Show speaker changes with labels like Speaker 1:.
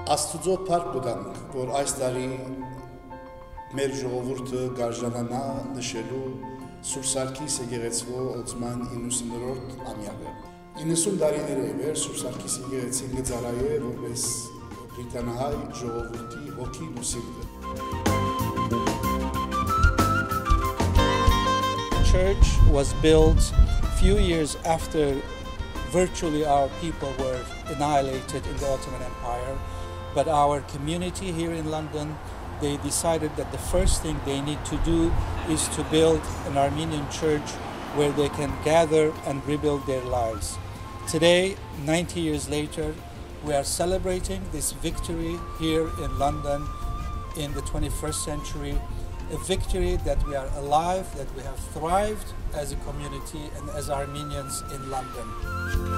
Speaker 1: Աստուծո փառք կտանք, որ այս տարի մեր ժողովուրդը գարժանանա նշելու Սուրբ Սարգիս եկեղեցվո օծման 90-րդ ամյակը։ 90 տարիներ է վեր Սուրբ Սարգիս եկեղեցին գծարայե որպես բրիտանահայ ժողովրդի հոգին ու սիրտը։
Speaker 2: The church was built few years after virtually our people were annihilated in the Ottoman Empire. But our community here in London, they decided that the first thing they need to do is to build an Armenian church where they can gather and rebuild their lives. Today, 90 years later, we are celebrating this victory here in London in the 21st century, a victory that we are alive, that we have thrived as a community and as Armenians in London.